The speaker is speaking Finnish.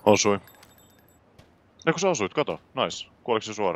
Osui. Eiku sä osuit, kato. Nice. Kuoliko se suoraan?